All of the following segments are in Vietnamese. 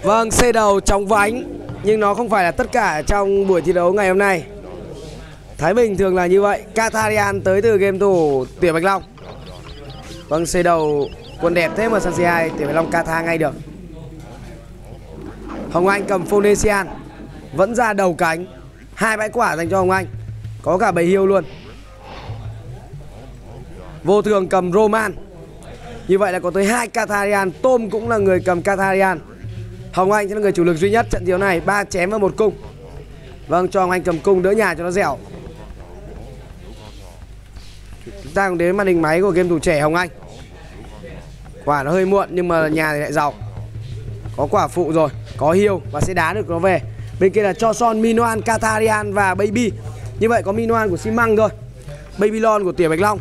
Vâng, xe đầu chóng vánh, nhưng nó không phải là tất cả trong buổi thi đấu ngày hôm nay. Thái Bình thường là như vậy. Katharian tới từ game thủ Tiểu Bạch Long. Vâng, xe đầu quân đẹp thế mà sân C2 Tiểu Bạch Long Katha ngay được. Hồng Anh cầm Phonesian, vẫn ra đầu cánh. 2 bãi quả dành cho Hồng Anh, có cả bầy hiêu luôn. Vô Thường cầm Roman. Như vậy là có tới 2 Katharian. Tom cũng là người cầm Katharian. Hồng Anh sẽ là người chủ lực duy nhất trận đấu này, 3 chém và 1 cung. Vâng, cho Hồng Anh cầm cung đỡ nhà cho nó dẻo. Chúng ta cũng đến màn hình máy của game thủ trẻ Hồng Anh. Quả nó hơi muộn nhưng mà nhà thì lại giàu. Có quả phụ rồi, có hiêu và sẽ đá được nó về. Bên kia là cho son Minoan, Katharian và Baby. Như vậy có Minoan của Xi Măng thôi, Babylon của Tiểu Bạch Long.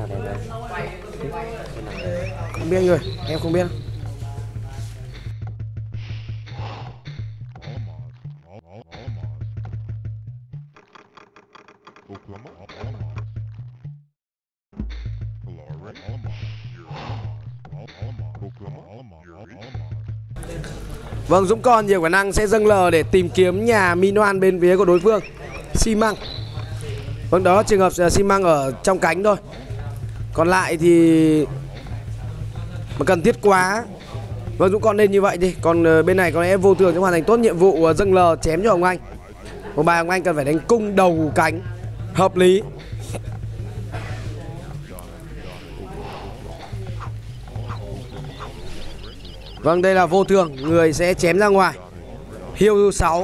Không biết người, em không biết. Vâng, Dũng còn nhiều khả năng sẽ dâng lờ để tìm kiếm nhà Minoan bên phía của đối phương Xi Măng. Vâng, đó là trường hợp Xi Măng ở trong cánh thôi. Còn lại thì mà cần thiết quá. Vâng, Dũng còn nên như vậy đi. Còn bên này có lẽ Vô Thường sẽ hoàn thành tốt nhiệm vụ dâng lờ chém cho Hồng Anh. Một bài Hồng Anh cần phải đánh cung đầu cánh hợp lý. Vâng, đây là Vô Thường, người sẽ chém ra ngoài. Hiêu 6.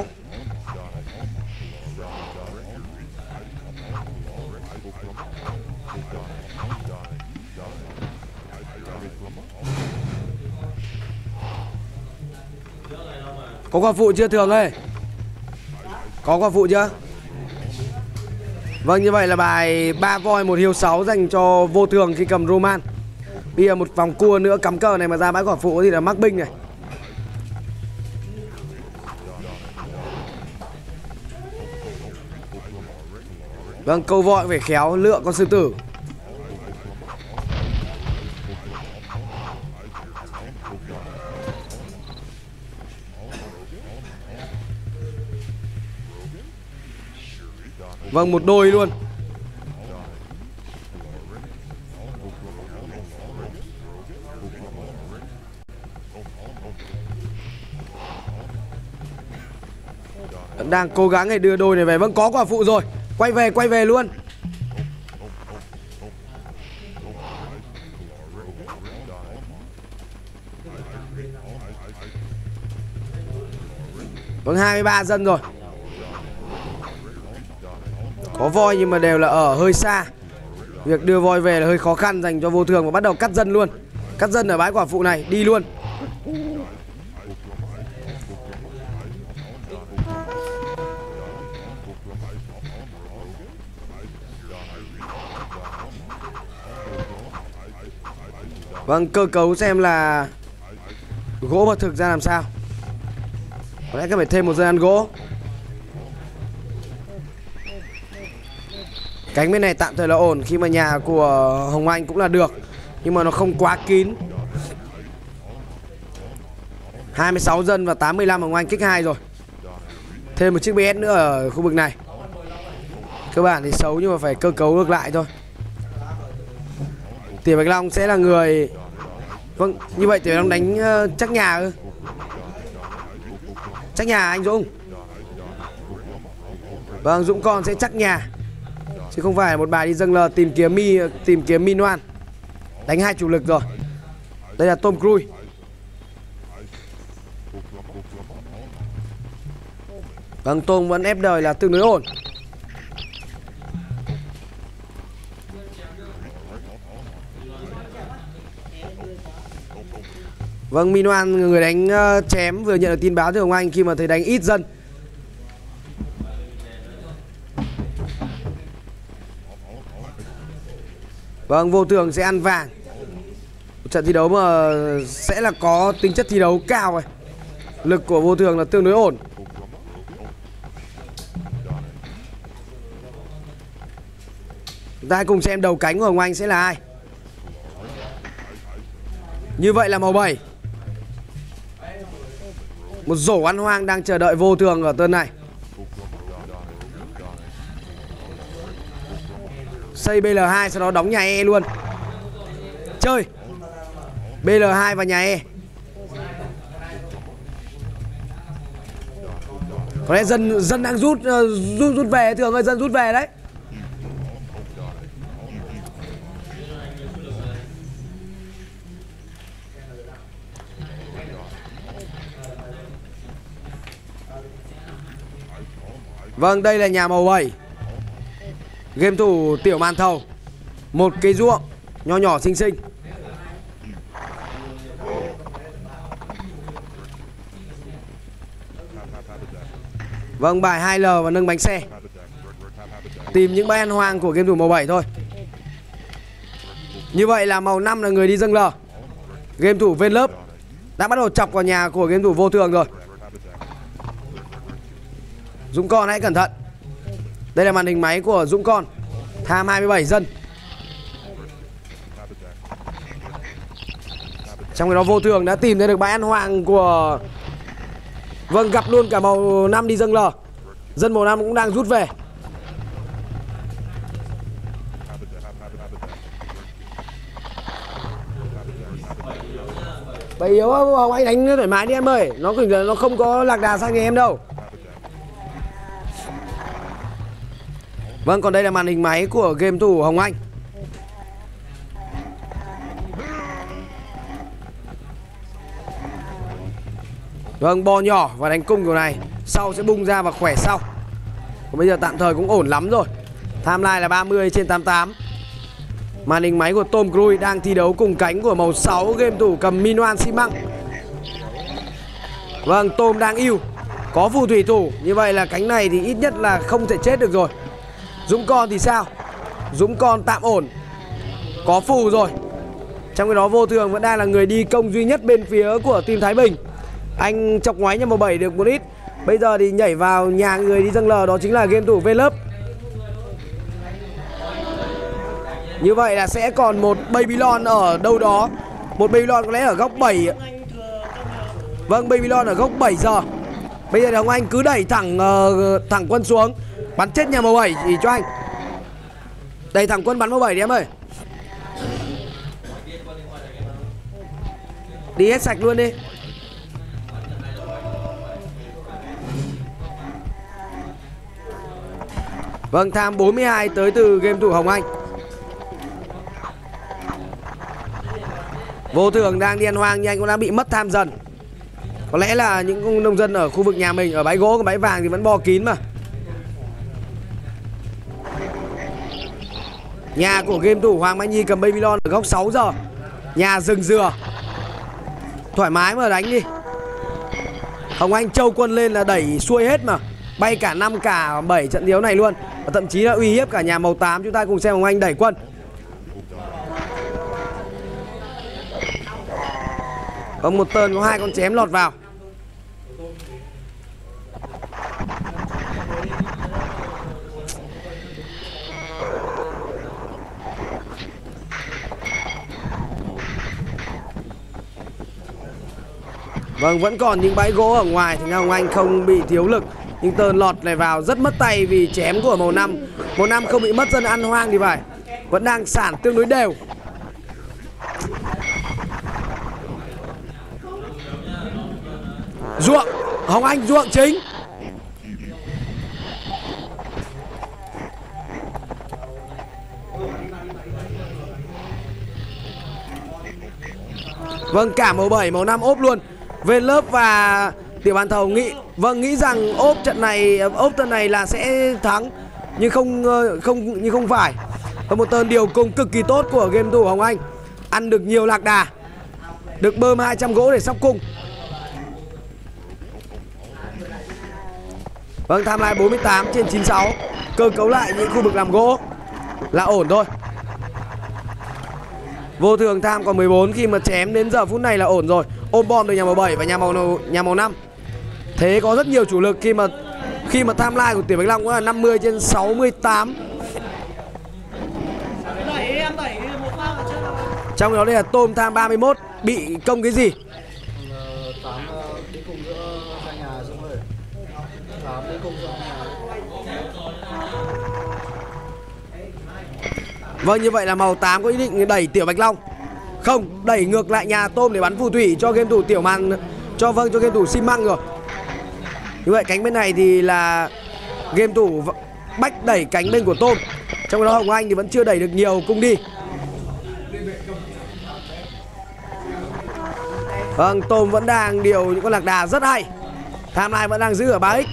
Có quả phụ chưa Thường ơi? Có quả phụ chưa? Vâng, như vậy là bài 3 voi 1 hiêu 6 dành cho Vô Thường khi cầm Roman. Bây giờ một vòng cua nữa cắm cờ này mà ra bãi quả phụ thì là mắc binh này. Vâng, câu vội phải khéo lựa con sư tử. Vâng, một đôi luôn. Vẫn đang cố gắng để đưa đôi này về. Vâng, có quả phụ rồi. Quay về luôn. Vâng, 23 dân rồi. Có voi nhưng mà đều là ở hơi xa. Việc đưa voi về là hơi khó khăn dành cho Vô Thường. Và bắt đầu cắt dân luôn. Cắt dân ở bãi quả phụ này, đi luôn. Vâng, cơ cấu xem là gỗ và thực ra làm sao. Có lẽ cần phải thêm một dân ăn gỗ. Cánh bên này tạm thời là ổn khi mà nhà của Hồng Anh cũng là được, nhưng mà nó không quá kín. 26 dân và 85 Hồng Anh kích 2 rồi. Thêm một chiếc BS nữa ở khu vực này. Cơ bản thì xấu nhưng mà phải cơ cấu ngược lại thôi. Tiểu Bạch Long sẽ là người. Vâng, như vậy Tiểu Bạch Long đánh chắc nhà ư? Chắc nhà anh Dũng. Vâng, Dũng con sẽ chắc nhà, chứ không phải một bài đi dâng lờ tìm kiếm Minoan. Đánh 2 chủ lực rồi. Đây là Tom Cruise. Vâng, Tom vẫn ép đời là tương đối ổn. Vâng, Minoan người đánh chém vừa nhận được tin báo từ Hồng Anh khi mà thấy đánh ít dân. Vâng, Vô Thường sẽ ăn vàng. Một trận thi đấu mà sẽ là có tính chất thi đấu cao này. Lực của Vô Thường là tương đối ổn. Chúng ta hãy cùng xem đầu cánh của Hồng Anh sẽ là ai. Như vậy là màu 7. Một rổ ăn hoang đang chờ đợi Vô Thường ở turn này. Xây BL2 sau đó đóng nhà E luôn. Chơi BL2 và nhà E. Có lẽ dân đang rút về. Thường ơi, dân rút về đấy. Vâng, đây là nhà màu 7. Game thủ Tiểu Màn Thầu. Một cái ruộng nho nhỏ xinh xinh. Vâng, bài 2L và nâng bánh xe. Tìm những bãi ăn hoang của game thủ màu 7 thôi. Như vậy là màu 5 là người đi dâng L. Game thủ Vên Lớp đã bắt đầu chọc vào nhà của game thủ Vô Thường rồi. Dũng Con hãy cẩn thận. Đây là màn hình máy của Dũng Con. Tham 27 dân. Trong khi đó Vô Thường đã tìm thấy được bãi ăn hoang của... Vâng, gặp luôn cả màu 5 đi dâng L. Dân màu 5 cũng đang rút về. Bầy yếu Hồng Anh đánh thoải mái đi em ơi. Nó không có lạc đà sang nhà em đâu. Vâng, còn đây là màn hình máy của game thủ Hồng Anh. Vâng, bò nhỏ và đánh cung kiểu này. Sau sẽ bung ra và khỏe sau. Còn bây giờ tạm thời cũng ổn lắm rồi. Timeline là 30/88. Màn hình máy của Tom Cruise đang thi đấu cùng cánh của màu 6, game thủ cầm Minoan xi măng. Vâng, Tom đang yêu. Có phù thủy thủ. Như vậy là cánh này thì ít nhất là không thể chết được rồi. Dũng Con thì sao? Dũng Con tạm ổn. Có phù rồi. Trong khi đó Vô Thường vẫn đang là người đi công duy nhất bên phía của team Thái Bình. Anh chọc ngoáy nhà màu 7 được một ít. Bây giờ thì nhảy vào nhà người đi dâng L, đó chính là game thủ Vlop. Như vậy là sẽ còn một Babylon ở đâu đó. Một Babylon có lẽ ở góc 7. Vâng, Babylon ở góc 7 giờ. Bây giờ thì Hồng Anh cứ đẩy thẳng quân xuống. Bắn chết nhà màu 7 chỉ cho anh. Đẩy thẳng quân bắn màu 7 đi em ơi. Đi hết sạch luôn đi. Vâng, tham 42 tới từ game thủ Hồng Anh. Vô Thường đang đi ăn hoang nhưng anh cũng đã bị mất tham dần. Có lẽ là những nông dân ở khu vực nhà mình, ở bãi gỗ, bãi vàng thì vẫn bò kín mà. Nhà của game thủ Hoàng Mai Nhi cầm Babylon ở góc 6 giờ. Nhà rừng dừa. Thoải mái mà đánh đi. Hồng Anh châu quân lên là đẩy xuôi hết mà. Bay cả 5 cả 7 trận đấu này luôn. Và thậm chí là uy hiếp cả nhà màu 8. Chúng ta cùng xem Hồng Anh đẩy quân. Có một tơn có 2 con chém lọt vào. Vâng, vẫn còn những bãi gỗ ở ngoài thì Hồng Anh không bị thiếu lực. Nhưng tơn lọt này vào rất mất tay vì chém của màu 5. Màu 5 không bị mất dân ăn hoang thì phải. Vẫn đang sản tương đối đều. Ruộng, Hồng Anh ruộng chính. Vâng, cả màu 7, màu 5 ốp luôn. Vên Lớp và Tiểu Bàn Thầu nghĩ rằng ốp trận này là sẽ thắng, nhưng không phải. Có một tơn điều cung cực kỳ tốt của game thủ Hồng Anh. Ăn được nhiều lạc đà. Được bơm 200 gỗ để sóc cung. Vâng, tham lại 48/96. Cơ cấu lại những khu vực làm gỗ là ổn thôi. Vô Thường tham còn 14, khi mà chém đến giờ phút này là ổn rồi. Ôm bom được nhà màu 7 và nhà màu 5. Thế có rất nhiều chủ lực khi mà timeline của Tiểu Bạch Long cũng là 50/68. Trong đó đây là Tôm tham 31. Bị công cái gì? Vâng, như vậy là màu 8 có ý định đẩy Tiểu Bạch Long. Không, đẩy ngược lại nhà tôm để bắn phù thủy cho game thủ Tiểu Màn, cho game thủ xi măng rồi. Như vậy cánh bên này thì là game thủ Bách đẩy cánh bên của tôm. Trong đó Hồng Anh thì vẫn chưa đẩy được nhiều cung đi. Vâng, tôm vẫn đang điều những con lạc đà rất hay. Tham Lai vẫn đang giữ ở 3x.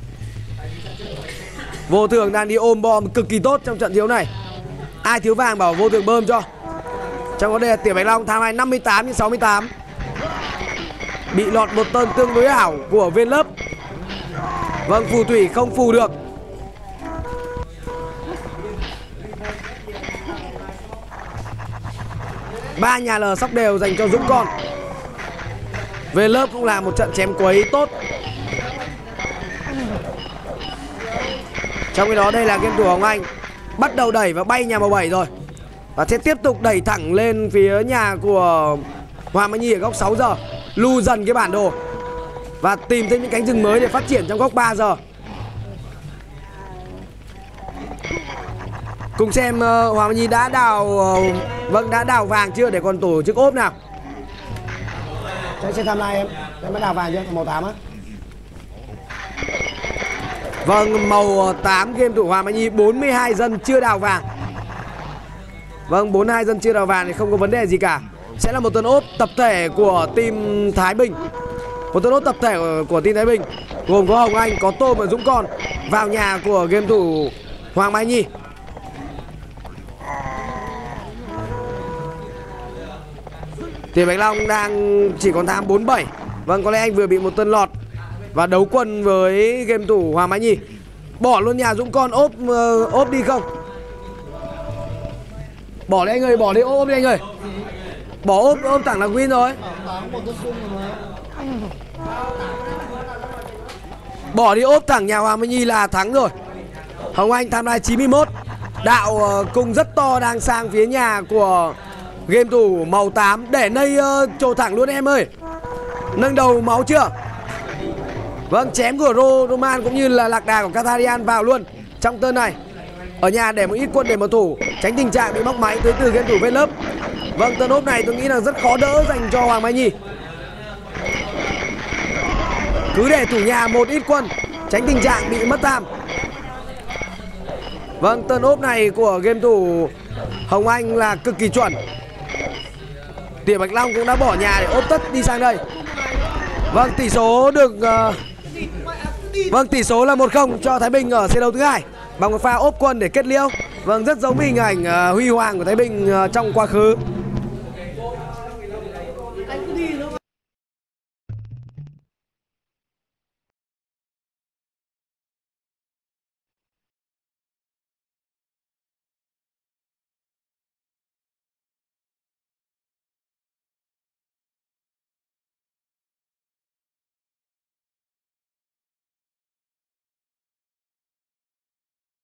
Vô Thường đang đi ôm bom cực kỳ tốt trong trận thiếu này. Ai thiếu vàng bảo Vô Thường bơm cho. Trong đó đây là Tiểu Bạch Long Tham Lai 58-68. Bị lọt một tên tương đối ảo của Viên Lớp. Vâng, phù thủy không phù được. Ba nhà lờ sóc đều dành cho Dũng Con. Viên Lớp cũng là một trận chém quấy tốt. Trong khi đó đây là game thủ Hồng Anh bắt đầu đẩy và bay nhà màu 7 rồi. Và sẽ tiếp tục đẩy thẳng lên phía nhà của Hoàng Mai Nhi ở góc 6 giờ. Lưu dần cái bản đồ và tìm thêm những cánh rừng mới để phát triển trong góc 3 giờ. Cùng xem Hoàng Mai Nhi đã đào vàng chưa để còn tổ chức ốp nào. Cho xem timeline em đã đào vàng chưa? Màu 8 á. Vâng, màu 8 game thủ Hoàng Mai Nhi 42 dân chưa đào vàng. Vâng, 42 dân chưa đào vàng thì không có vấn đề gì cả. Sẽ là một tuần ốp tập thể của team Thái Bình. Một tuần ốp tập thể của team Thái Bình gồm có Hồng Anh, có Tôm và Dũng Con vào nhà của game thủ Hoàng Mai Nhi. Tiểu Bạch Long đang chỉ còn tham 47. Vâng, có lẽ anh vừa bị một tân lọt và đấu quân với game thủ Hoàng Mai Nhi. Bỏ luôn nhà Dũng Con ốp đi không? Bỏ đi anh ơi, bỏ đi ốp đi anh ơi. Bỏ ốp thẳng là win rồi. Bỏ đi ốp thẳng nhà Hoàng Mai Nhi là thắng rồi. Hồng Anh tham lai 91. Đạo cung rất to đang sang phía nhà của game thủ màu 8 để nây trồ thẳng luôn em ơi. Nâng đầu máu chưa? Vâng, chém của Roman cũng như là lạc đà của Katharian vào luôn trong tên này. Ở nhà để một ít quân để mà thủ, tránh tình trạng bị móc máy tới từ game thủ Viên Lớp. Vâng, tên ốp này tôi nghĩ là rất khó đỡ dành cho Hoàng Mai Nhi. Cứ để thủ nhà một ít quân, tránh tình trạng bị mất tham. Vâng, tên ốp này của game thủ Hồng Anh là cực kỳ chuẩn. Tiểu Bạch Long cũng đã bỏ nhà để ốp tất đi sang đây. Vâng, tỷ số được tỷ số là 1-0 cho Thái Bình ở set đấu thứ hai bằng một pha ốp quân để kết liễu. Vâng, rất giống với hình ảnh huy hoàng của Thái Bình trong quá khứ.